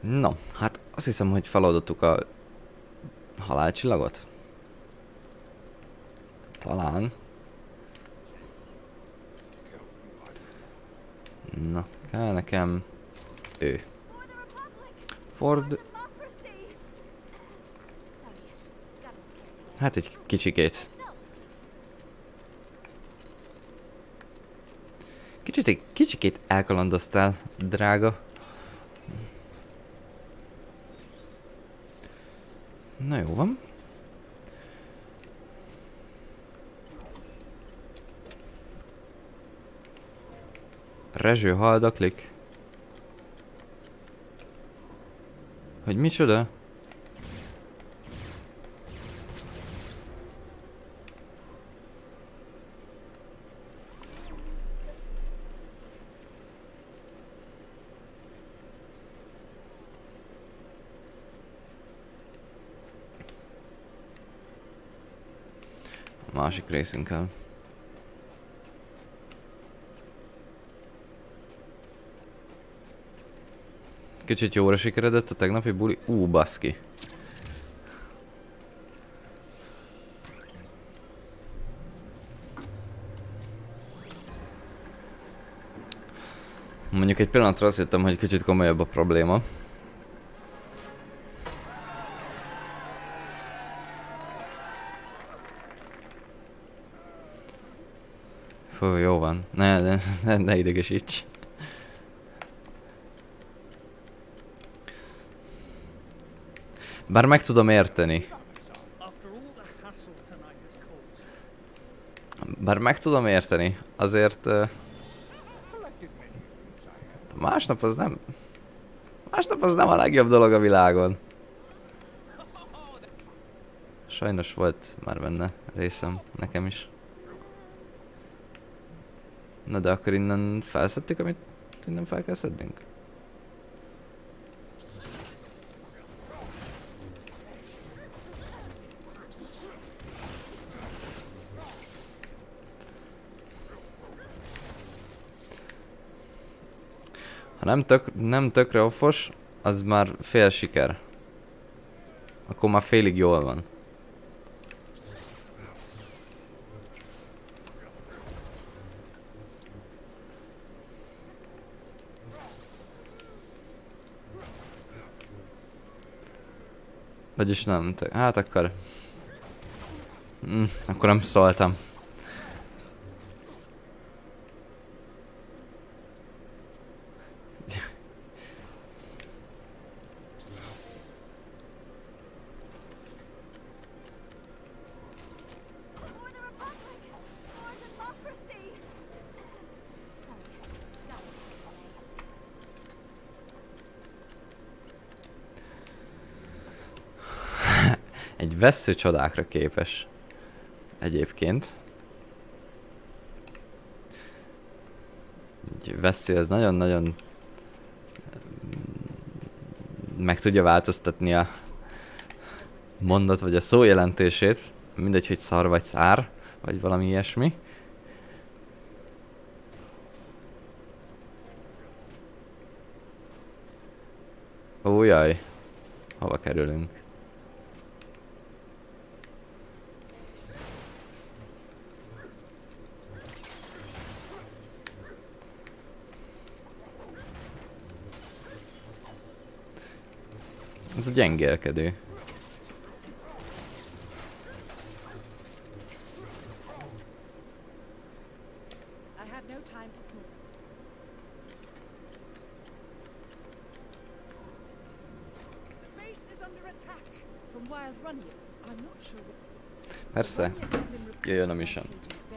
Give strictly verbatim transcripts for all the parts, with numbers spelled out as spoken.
No, hát azt hiszem, hogy feloldottuk a halálcsillagot. Talán. Na, kell nekem ő. Ford. Hát egy kicsikét. Kicsit egy kicsikét elkalandoztál, drága. Na jó van. Rezső haldaklik. Hogy micsoda? Másik részünkkel. Kicsit jóra sikeredett a tegnapi buli. Ú, baszki. Mondjuk egy pillanatra azt hittem, hogy kicsit komolyabb a probléma. Fú, jó van. Ne, ne, ne, ne idegesíts. Bár meg tudom érteni. Bár meg tudom érteni. Azért... Uh, másnap az nem... Másnap az nem a legjobb dolog a világon. Sajnos volt már benne részem, nekem is. Na de akkor innen felszedtük, amit innen fel kell szednünk? Ha nem, tök, nem tökre offos, az már fél siker. Akkor már félig jól van. Vagyis nem, tök, hát akkor... Mm, akkor nem szóltam. Egy vessző csodákra képes. Egyébként. Egy vessző az nagyon-nagyon meg tudja változtatni a mondat vagy a szó jelentését. Mindegy, hogy szar vagy szár, vagy valami ilyesmi. Ó, jaj. Hova kerülünk? Ez a gyengélkedő. Persze, jöjjön a mission.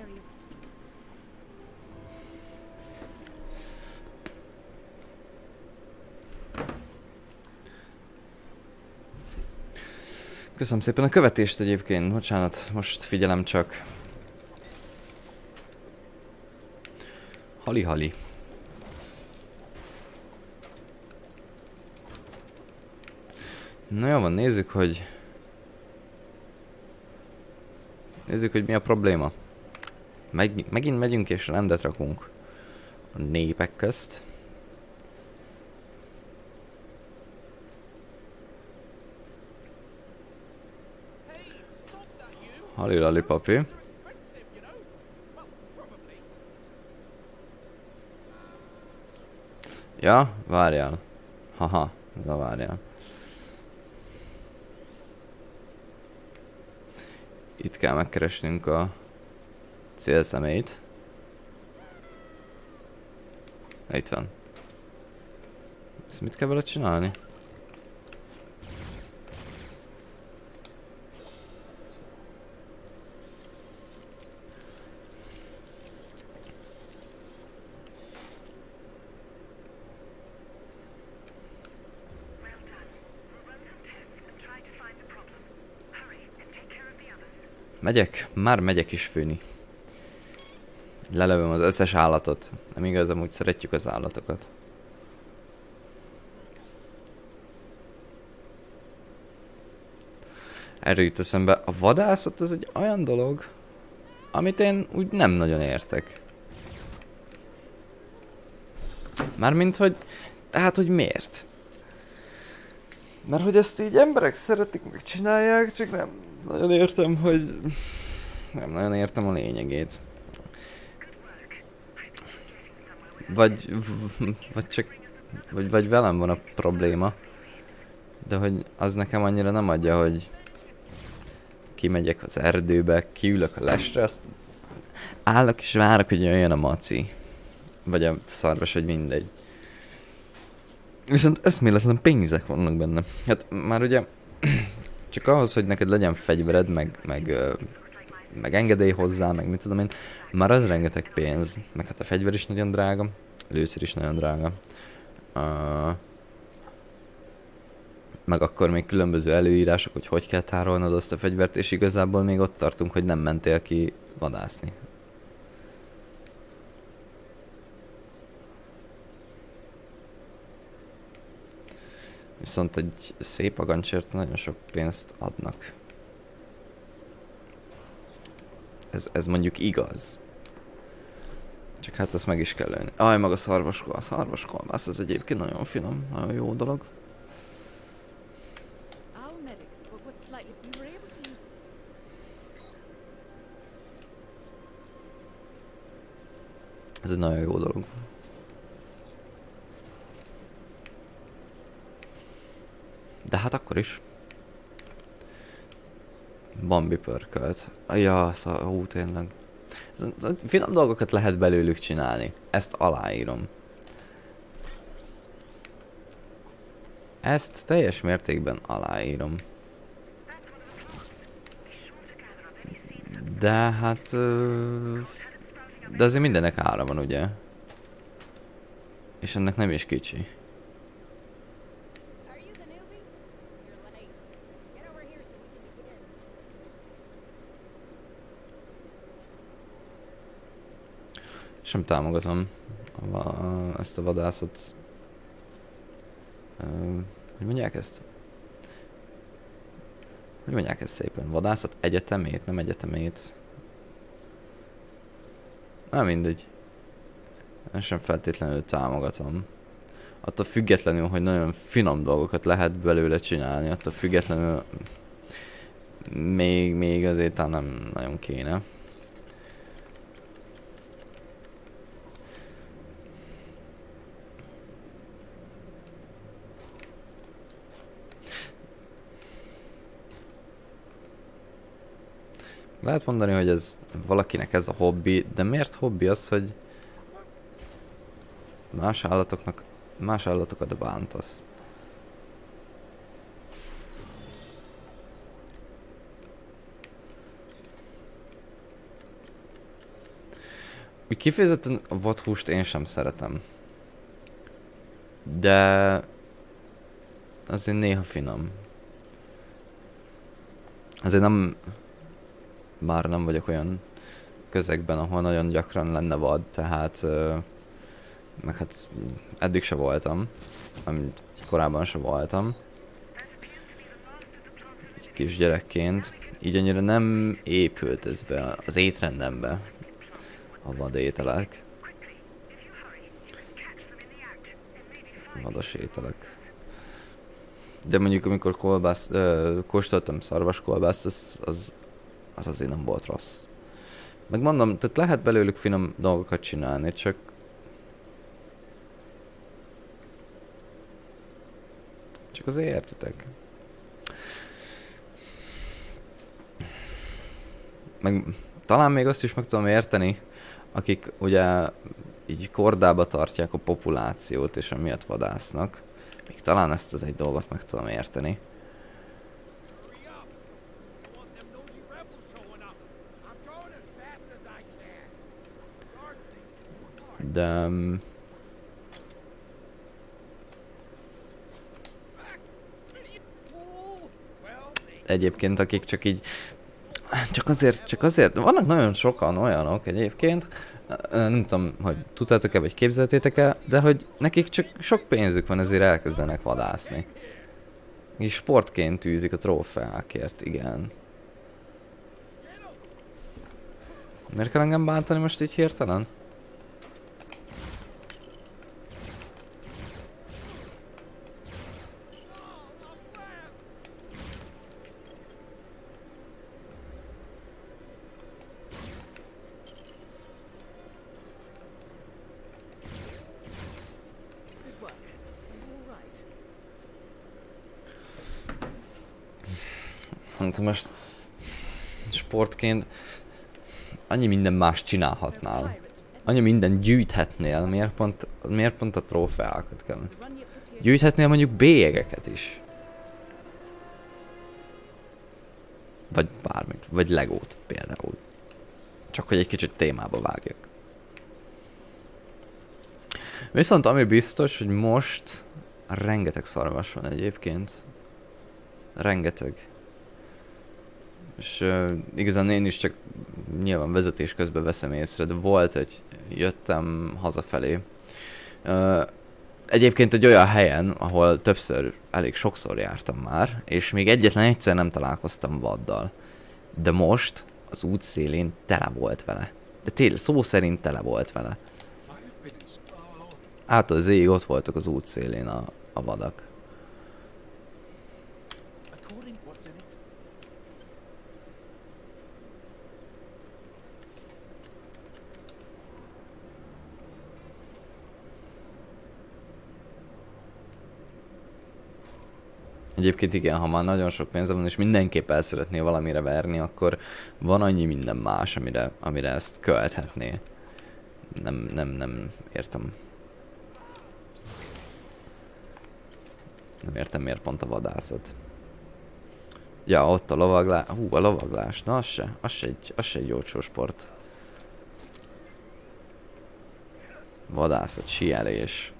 Köszönöm szépen a követést egyébként, bocsánat, most figyelem csak. Hali-hali. Na jó van, nézzük, hogy... Nézzük, hogy mi a probléma. Meg, megint megyünk és rendet rakunk a népek közt. Halilali papi. Ja, várjál. Haha, de várjál. Itt kell megkeresnünk a célszemélyt. Itt van. Ezt mit kell vele csinálni? Megyek? Már megyek is főni. Lelövöm az összes állatot. Nem igaz, amúgy szeretjük az állatokat. Erről jut eszembe, a vadászat az egy olyan dolog, amit én úgy nem nagyon értek. Mármint, hogy... Tehát, hogy miért? Mert hogy ezt így emberek szeretik, meg csinálják, csak nem nagyon értem, hogy... Nem nagyon értem a lényegét. Vagy... Vagy csak... Vagy, vagy velem van a probléma. De hogy az nekem annyira nem adja, hogy... Kimegyek az erdőbe, kiülök a lestre, azt... Állok és várok, hogy jöjjön a maci. Vagy a szarvas, vagy mindegy. Viszont eszméletlen pénzek vannak benne. Hát már ugye... Csak ahhoz, hogy neked legyen fegyvered, meg... Meg, meg engedély hozzá, meg mit tudom én. Már az rengeteg pénz. Meg hát a fegyver is nagyon drága. Lőszer is nagyon drága. Uh, meg akkor még különböző előírások, hogy hogy kell tárolnod azt a fegyvert, és igazából még ott tartunk, hogy nem mentél ki vadászni. Viszont egy szép agancsért nagyon sok pénzt adnak. Ez, ez mondjuk igaz. Csak hát ezt meg is kell lőni. Aj, meg a szarvaskolbász. A szarvaskolbász, ez egyébként nagyon finom, nagyon jó dolog. Ez egy nagyon jó dolog. De hát akkor is. Bambi pörkölt. Ja, szóval, hú, tényleg. Finom dolgokat lehet belőlük csinálni. Ezt aláírom. Ezt teljes mértékben aláírom. De hát... De azért mindenek ára van, ugye? És ennek nem is kicsi. Sem támogatom a, a, ezt a vadászat. Uh, hogy mondják ezt? Hogy mondják ezt szépen? Vadászat egyetemét, nem egyetemét. Nem mindegy. Én sem feltétlenül támogatom. Attól függetlenül, hogy nagyon finom dolgokat lehet belőle csinálni, attól függetlenül még, még azért talán nem nagyon kéne. Lehet mondani, hogy ez valakinek ez a hobbi, de miért hobbi az, hogy más állatoknak, más állatokat bántasz? Úgy kifejezetten a vadhúst én sem szeretem. De azért néha finom. Azért nem... Már nem vagyok olyan közegben, ahol nagyon gyakran lenne vad, tehát... Meg hát eddig se voltam. Amit korábban se voltam. Egy kis gyerekként. Így annyira nem épült ez be az étrendembe. A vadételek. Vadas ételek. De mondjuk amikor kolbász, ö, kóstoltam szarvaskolbászt, az, az, az azért nem volt rossz. Megmondom, tehát lehet belőlük finom dolgokat csinálni, csak... Csak azért értitek. Meg talán még azt is meg tudom érteni, akik ugye így kordába tartják a populációt és emiatt vadásznak. Még talán ezt az egy dolgot meg tudom érteni. De... Um, egyébként akik csak így... Csak azért, csak azért, vannak nagyon sokan olyanok egyébként, nem tudom, hogy tudtátok-e, vagy képzeltétek-e, de hogy nekik csak sok pénzük van, ezért elkezdenek vadászni. És sportként űzik a trófeákért, igen. Miért kell engem bántani most így hirtelen? Hát most sportként annyi minden más csinálhatnál. Annyi minden gyűjthetnél, miért pont, miért pont a trófeákat kell? Gyűjthetnél mondjuk bélyegeket is. Vagy bármit, vagy legót például. Csak hogy egy kicsit témába vágjak. Viszont ami biztos, hogy most rengeteg szarvas van egyébként. Rengeteg. És uh, igazán én is csak nyilván vezetés közben veszem észre, de volt egy, jöttem hazafelé. Uh, egyébként egy olyan helyen, ahol többször, elég sokszor jártam már, és még egyetlen egyszer nem találkoztam vaddal. De most az út szélén tele volt vele. De tényleg, szó szerint tele volt vele. Ától az éjig ott voltak az út szélén a, a vadak. Egyébként igen, ha már nagyon sok pénze van, és mindenképp el szeretnél valamire verni, akkor van annyi minden más, amire, amire ezt költhetné. Nem, nem, nem értem. Nem értem, miért pont a vadászat. Ja, ott a lovaglás. Hú, a lovaglás. Na, az se. Az se egy, az se egy jócsó sport. Vadászat, síelés.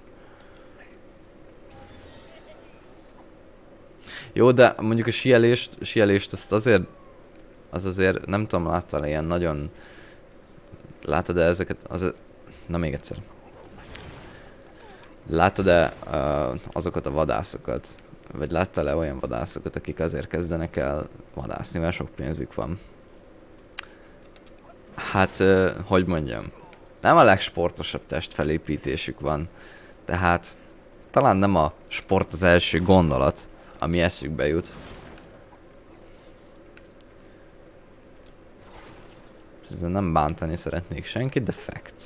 Jó, de mondjuk a síelést, síelést azt azért, az azért, nem tudom, láttál ilyen nagyon, látod-e ezeket, az, na még egyszer. Látod-e uh, azokat a vadászokat, vagy láttál-e olyan vadászokat, akik azért kezdenek el vadászni, mert sok pénzük van? Hát, uh, hogy mondjam, nem a legsportosabb testfelépítésük van, tehát talán nem a sport az első gondolat, ami eszükbe jut. Ezzel nem bántani szeretnék senkit, de facts.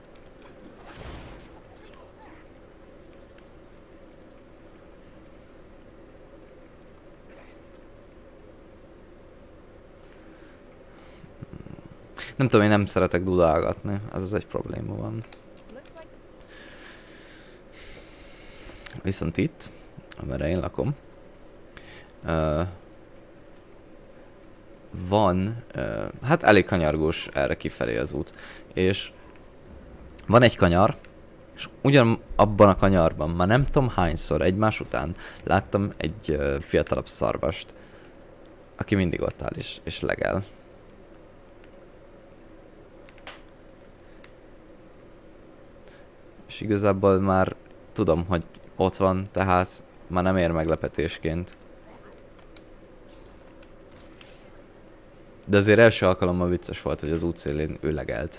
Nem tudom, én nem szeretek dudálgatni, ez az egy probléma van. Viszont itt, amerre én lakom, Uh, van, uh, hát elég kanyargós erre kifelé az út, és van egy kanyar, és ugyan abban a kanyarban, már nem tudom hányszor egymás után láttam egy uh, fiatalabb szarvast, aki mindig ott áll és, és legel. És igazából már tudom, hogy ott van, tehát már nem ér meglepetésként. De azért első alkalommal vicces volt, hogy az útszélén ő legelt.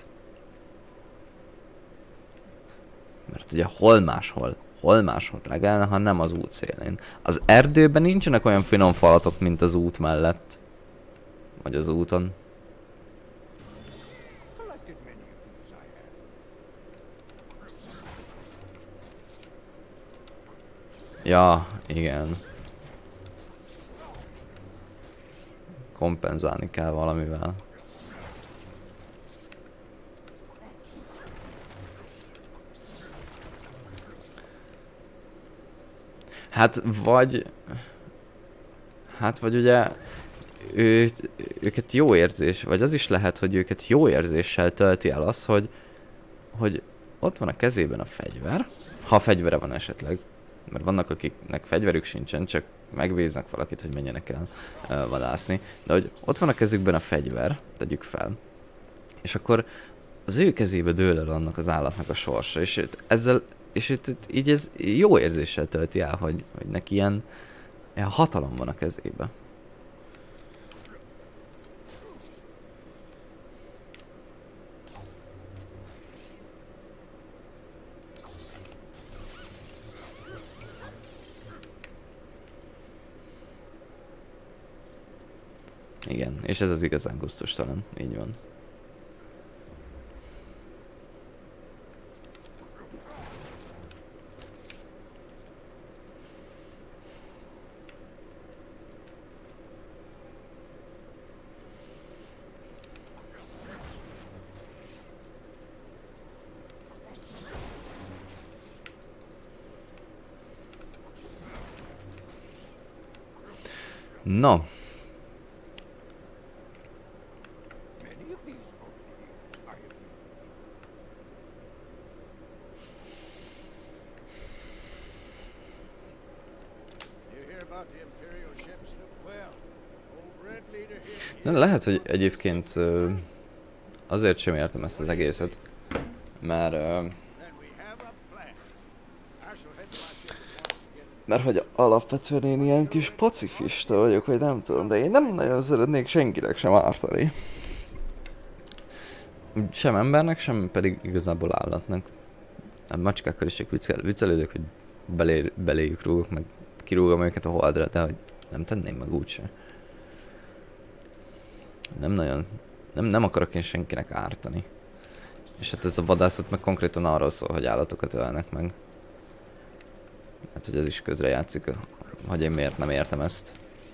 Mert ugye hol máshol, hol máshol legelne, ha nem az útszélén. Az erdőben nincsenek olyan finom falatok, mint az út mellett. Vagy az úton. Ja, igen. Kompenzálni kell valamivel. Hát vagy... Hát vagy ugye... Ő, őket jó érzés, vagy az is lehet, hogy őket jó érzéssel tölti el az, hogy... Hogy ott van a kezében a fegyver. Ha a fegyvere van esetleg. Mert vannak, akiknek fegyverük sincsen, csak megbíznak valakit, hogy menjenek el uh, vadászni. De hogy ott van a kezükben a fegyver, tegyük fel. És akkor az ő kezébe dől el annak az állatnak a sorsa. És őt ezzel, és őt, őt így ez jó érzéssel tölti el, hogy, hogy neki ilyen, ilyen hatalom van a kezébe. Igen, és ez az igazán gusztustalan, így van. No. De lehet, hogy egyébként uh, azért sem értem ezt az egészet, mert uh, mert hogy alapvetően én ilyen kis pacifista vagyok, vagy nem tudom, de én nem nagyon szeretnék senkinek sem ártani. Sem embernek, sem pedig igazából állatnak. A macskákkal is csak viccel, viccelődök, hogy belé, beléjük rúgok, meg kirúgom őket a holdra, de hogy nem tenném meg úgyse. Nem nagyon, nem, nem akarok én senkinek ártani. És hát ez a vadászat meg konkrétan arról szól, hogy állatokat ölnek meg. Hát, hogy ez is közrejátszik, hogy én miért nem értem ezt.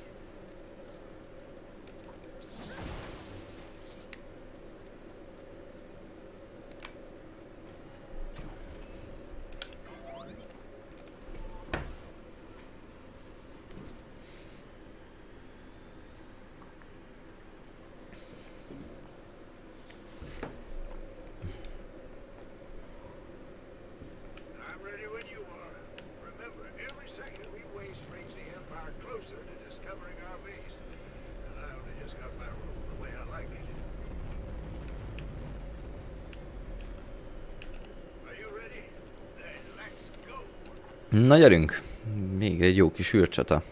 Na gyerünk! Még egy jó kis űrcsata.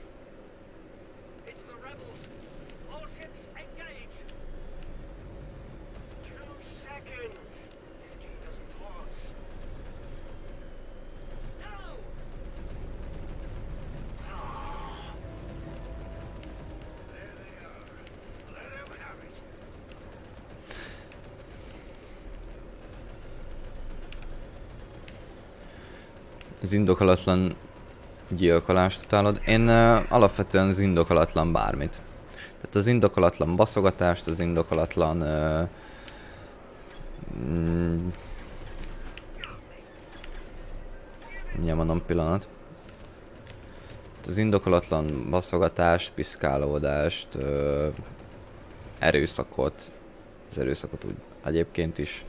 Az indokolatlan gyilkolást utálod. Én uh, alapvetően az indokolatlan bármit. Tehát az indokolatlan baszogatást, az indokolatlan... Uh, mm, mindjárt mondom, pillanat. Az indokolatlan baszogatást, piszkálódást, uh, erőszakot, az erőszakot úgy egyébként is.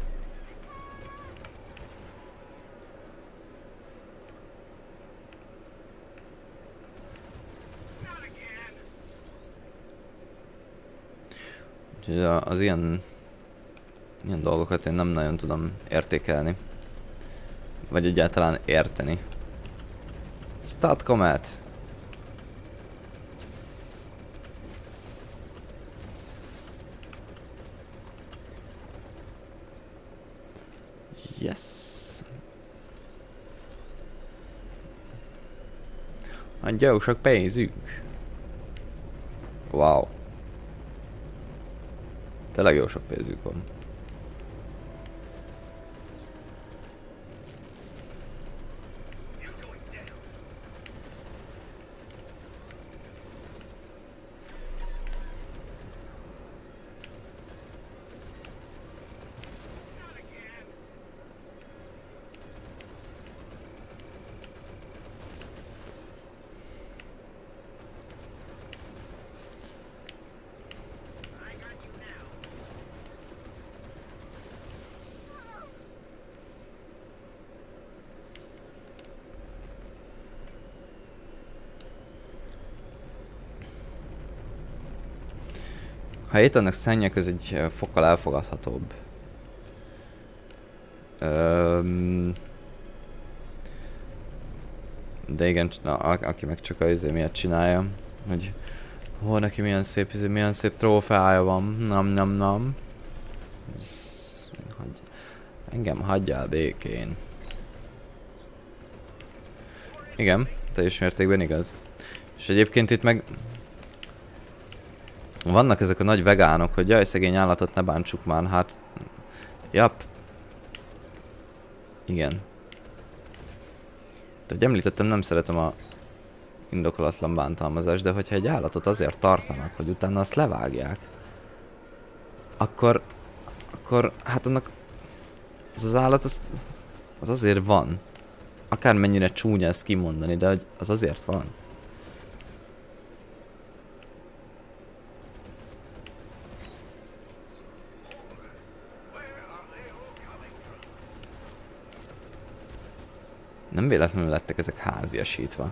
Úgyhogy az ilyen, ilyen dolgokat én nem nagyon tudom értékelni. Vagy egyáltalán érteni. Start Comet! Yes! Adja sok pénzünk! Wow! Tényleg jó sok pénzük van. Ha ételnek szennyek, ez egy fokkal elfogadhatóbb. Öm... De igen, na, aki meg csak az izé miatt csinálja, hogy hol neki milyen szép, izé, milyen szép trófeája van, nam nam nam. Ez, hagy, engem hagyjál békén. Igen, teljes mértékben igaz. És egyébként itt meg vannak ezek a nagy vegánok, hogy jaj, szegény állatot ne bántsuk már, hát... Jap. Igen. De, hogy említettem, nem szeretem a indokolatlan bántalmazást, de hogyha egy állatot azért tartanak, hogy utána azt levágják, akkor... Akkor, hát annak... Az az állat, az, az azért van. Akármennyire csúnya ezt kimondani, de az azért van. Nem véletlenül lettek ezek háziasítva.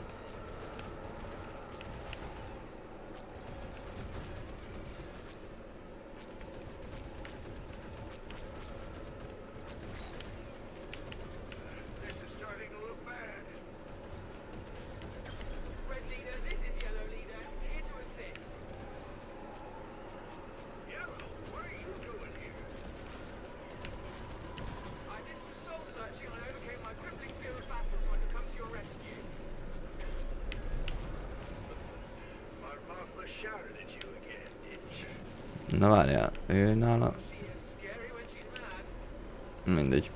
Na várjál, ő nála... Mindegy.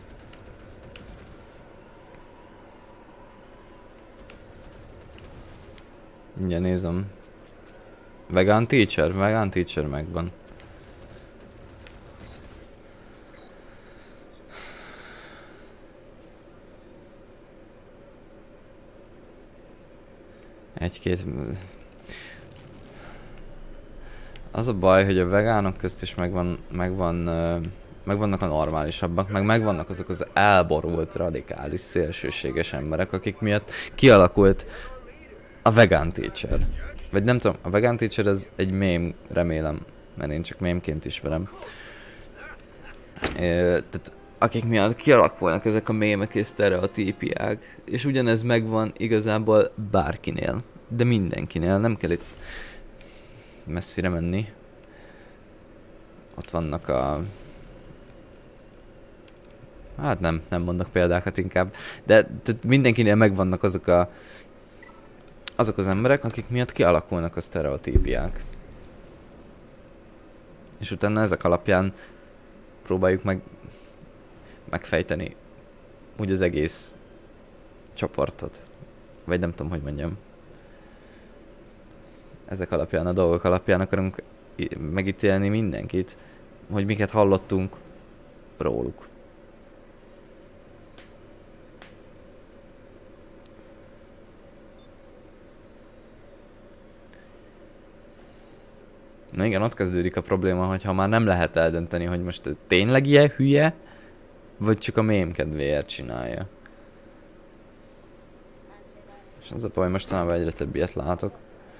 Ugye nézem. Vegan teacher, vegan teacher megvan. Egy-két... Az a baj, hogy a vegánok közt is megvan, megvan, megvannak a normálisabbak, meg megvannak azok az elborult, radikális, szélsőséges emberek, akik miatt kialakult a vegan teacher. Vagy nem tudom, a vegan teacher ez egy mém, remélem, mert én csak mémként ismerem. Tehát akik miatt kialakulnak ezek a mémek és sztereotípiák, és ugyanez megvan igazából bárkinél, de mindenkinél, nem kell itt messzire menni. Ott vannak a... Hát nem, nem mondok példákat inkább. De tehát mindenkinél megvannak azok a... Azok az emberek, akik miatt kialakulnak a sztereotípiák. És utána ezek alapján próbáljuk meg... megfejteni úgy az egész csoportot. Vagy nem tudom, hogy mondjam. Ezek alapján, a dolgok alapján akarunk megítélni mindenkit, hogy miket hallottunk róluk. Na igen, ott kezdődik a probléma, hogy ha már nem lehet eldönteni, hogy most tényleg ilyen hülye, vagy csak a mém kedvéért csinálja. És az a baj, mostanában egyre több ilyet látok.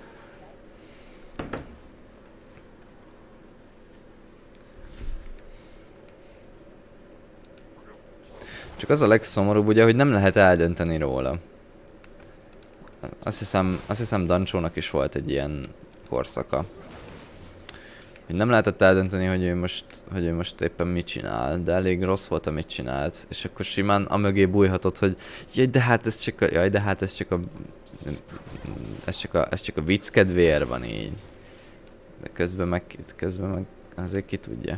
Csak az a legszomorúbb ugye, hogy nem lehet eldönteni róla. Azt hiszem, azt hiszem Dancsónak is volt egy ilyen korszaka. Hogy nem lehetett eldönteni, hogy ő most, hogy ő most éppen mit csinál, de elég rossz volt, amit csinált. És akkor simán amögé bújhatott, hogy jaj, de hát ez csak a, jaj, de hát ez csak a, ez csak a, ez csak a vicc kedvéért van így. De közben meg, közben meg azért ki tudja.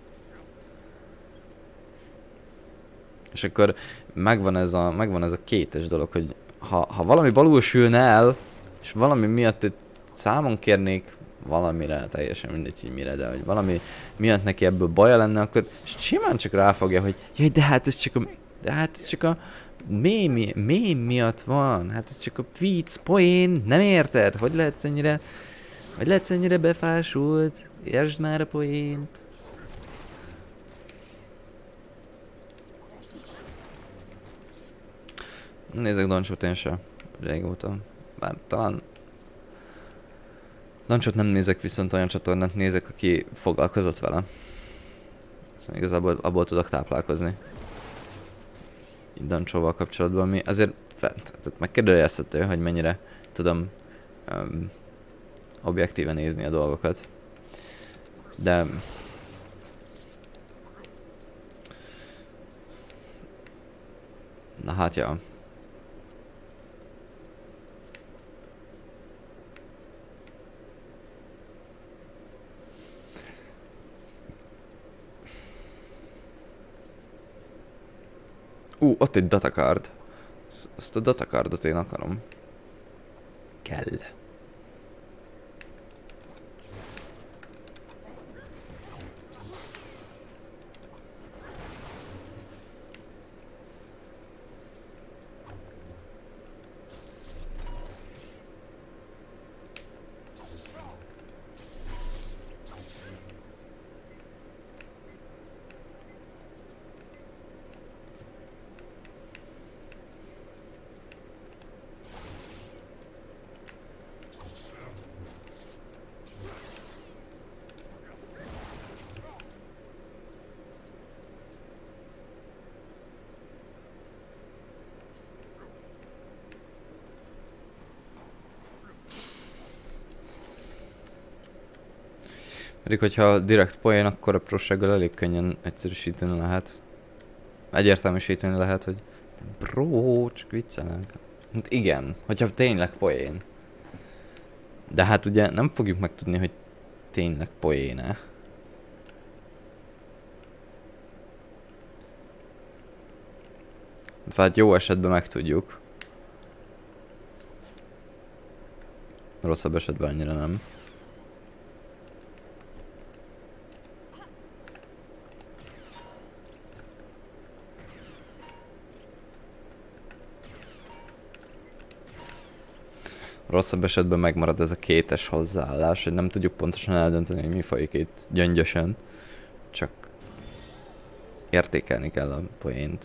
És akkor megvan ez a, megvan ez a kétes dolog, hogy ha, ha valami balul sülne el, és valami miatt itt számon kérnék valamire, teljesen mindegy, hogy mire, de hogy valami miatt neki ebből baja lenne, akkor simán csak ráfogja, hogy jaj, de hát ez csak a, de hát ez csak a mém, mém miatt van, hát ez csak a vicc, poén, nem érted? Hogy lehetsz ennyire, hogy lehetsz ennyire befásult? Értsd már a poént. Nézzek Dancsót én se, régóta. Bár talán... Dancsot nem nézek, viszont olyan csatornát nézek, aki foglalkozott vele. Szóval igazából abból tudok táplálkozni. Így Dancsóval kapcsolatban, mi azért tehát megkérdőjelezhető, hogy mennyire tudom um, objektíven nézni a dolgokat. De... Na hát ja. Ú, uh, ott egy datacard. Azt a datacardot én akarom. Kell. Pedig hogyha direkt poén, akkor a prossággal elég könnyen egyszerűsíteni lehet. Egyértelműsíteni lehet, hogy bro, csak viccelek. Hát igen, hogyha tényleg poén. De hát ugye nem fogjuk megtudni, hogy tényleg poén-e. Hát jó esetben megtudjuk. Rosszabb esetben annyira nem. Rosszabb esetben megmarad ez a kétes hozzáállás, hogy nem tudjuk pontosan eldönteni, hogy mi folyik itt gyöngyösen. Csak értékelni kell a poént.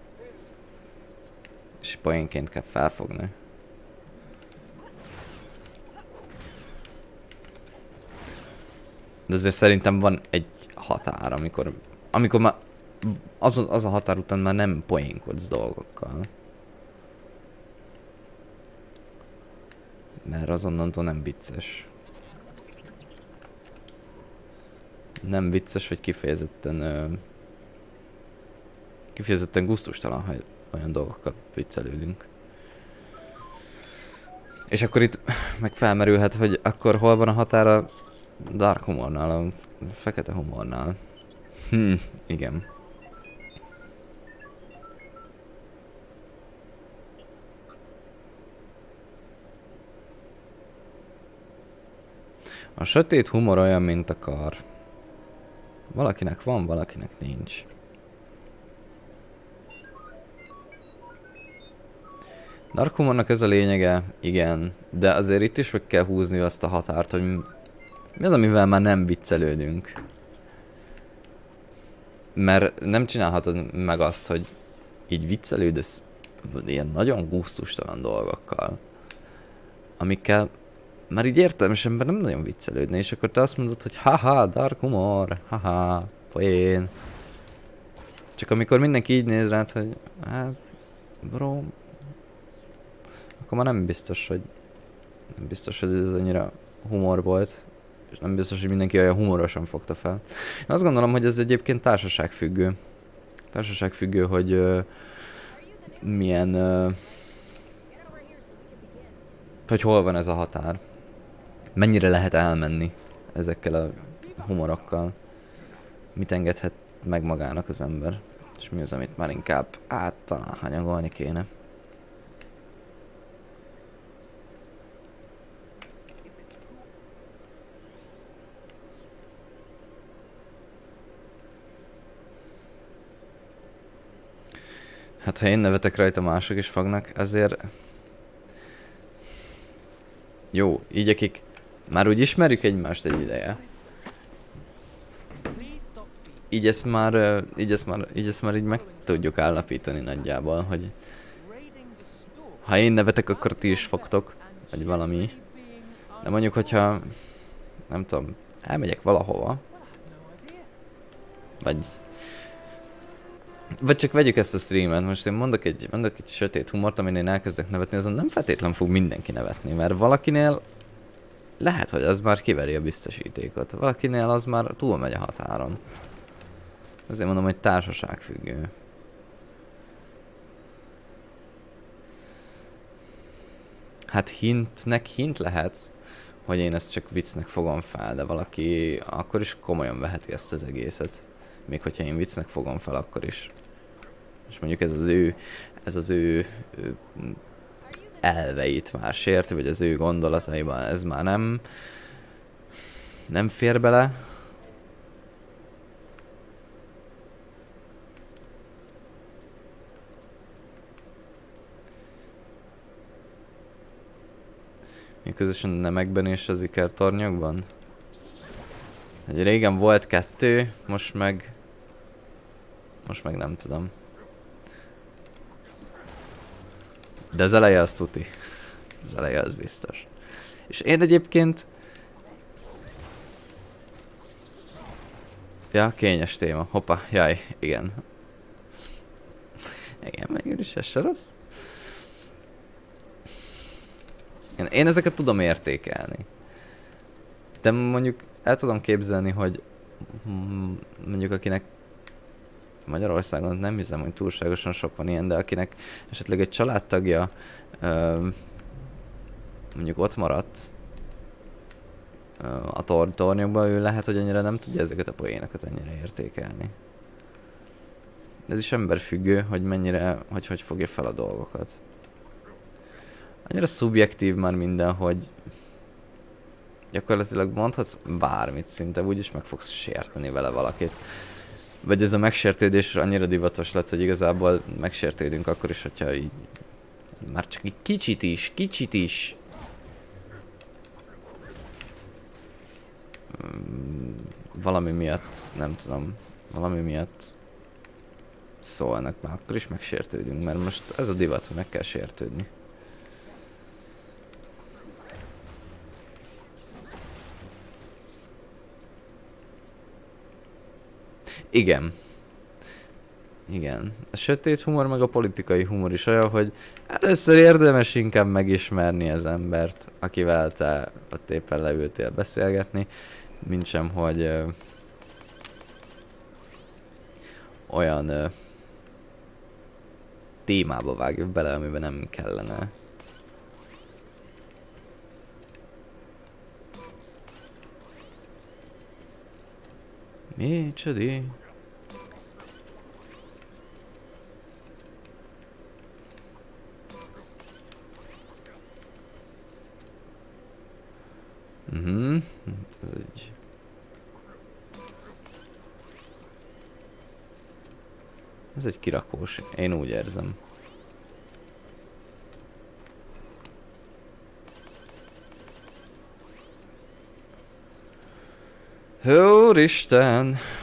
És poénként kell felfogni. De azért szerintem van egy határ, amikor, amikor már az, az a határ után már nem poénkodsz dolgokkal. Mert azonnantól nem vicces. Nem vicces, vagy kifejezetten... Ö, kifejezetten gusztustalan, ha olyan dolgokat viccelődünk. És akkor itt meg felmerülhet, hogy akkor hol van a határa dark humornál, a fekete humornál. Hm, igen. A sötét humor olyan, mint a kar. Valakinek van, valakinek nincs. Dark humornak ez a lényege, igen, de azért itt is meg kell húzni azt a határt, hogy mi az, amivel már nem viccelődünk. Mert nem csinálhatod meg azt, hogy így viccelődsz ilyen nagyon gusztustalan dolgokkal, amikkel már így értelmesemben nem nagyon viccelődne, és akkor te azt mondod, hogy haha, dark humor, haha, poén. Csak amikor mindenki így néz rád, hogy hát, bro, akkor már nem biztos, hogy nem biztos, hogy ez annyira humor volt, és nem biztos, hogy mindenki olyan humorosan fogta fel. Én azt gondolom, hogy ez egyébként társaságfüggő. Társaságfüggő, hogy uh, milyen, uh, hogy hol van ez a határ. Mennyire lehet elmenni ezekkel a humorokkal. Mit engedhet meg magának az ember. És mi az, amit már inkább át talán hanyagolni kéne. Hát ha én nevetek rajta, mások is fognak, ezért... Jó, így akik már úgy ismerjük egymást egy ideje. Így ezt már, így ezt már, így ezt már így meg tudjuk állapítani nagyjából, hogy... Ha én nevetek, akkor ti is fogtok, vagy valami. De mondjuk, hogyha nem tudom, elmegyek valahova. Vagy... Vagy csak vegyük ezt a streamet, most én mondok egy, mondok egy sötét humort, amin én elkezdek nevetni, azon nem feltétlen fog mindenki nevetni, mert valakinél lehet, hogy az már kiveri a biztosítékot, valakinél az már túlmegy a határon. Azért mondom, hogy társaságfüggő. Hát hintnek hint lehet, hogy én ezt csak viccnek fogom fel, de valaki akkor is komolyan veheti ezt az egészet. Még hogyha én viccnek fogom fel, akkor is. És mondjuk ez az ő, ez az ő, ő elveit már sérti, vagy az ő gondolataiban ez már nem, nem fér bele. Mi közösen nemekben és az ikertornyokban? Egy régen volt kettő, most meg... Most meg nem tudom. De az eleje az tuti. Az eleje az biztos. És én egyébként... Ja, kényes téma. Hoppa, jaj, igen. Igen, mégis ez se rossz. Én, én ezeket tudom értékelni. De mondjuk el tudom képzelni, hogy mondjuk akinek Magyarországon nem hiszem, hogy túlságosan sok van ilyen, de akinek esetleg egy családtagja ö, mondjuk ott maradt ö, a tor tornyokban, ő lehet, hogy annyira nem tudja ezeket a poénokat annyira értékelni. Ez is emberfüggő, hogy mennyire, hogy hogy fogja fel a dolgokat. Annyira szubjektív már minden, hogy gyakorlatilag mondhatsz bármit, szinte úgyis meg fogsz sérteni vele valakit. Vagy ez a megsértődés annyira divatos lett, hogy igazából megsértődünk akkor is, hogyha így már csak egy kicsit is, kicsit is valami miatt, nem tudom, valami miatt szólnak, már akkor is megsértődünk, mert most ez a divat, hogy meg kell sértődni. Igen. Igen. A sötét humor meg a politikai humor is olyan, hogy először érdemes inkább megismerni az embert, akivel te ott éppen leültél beszélgetni, mint sem, hogy ö, olyan ö, témába vágjuk bele, amiben nem kellene. Mi? Csodi? Mhm. Ez egy... Ez egy kirakós, én úgy érzem. Úristen!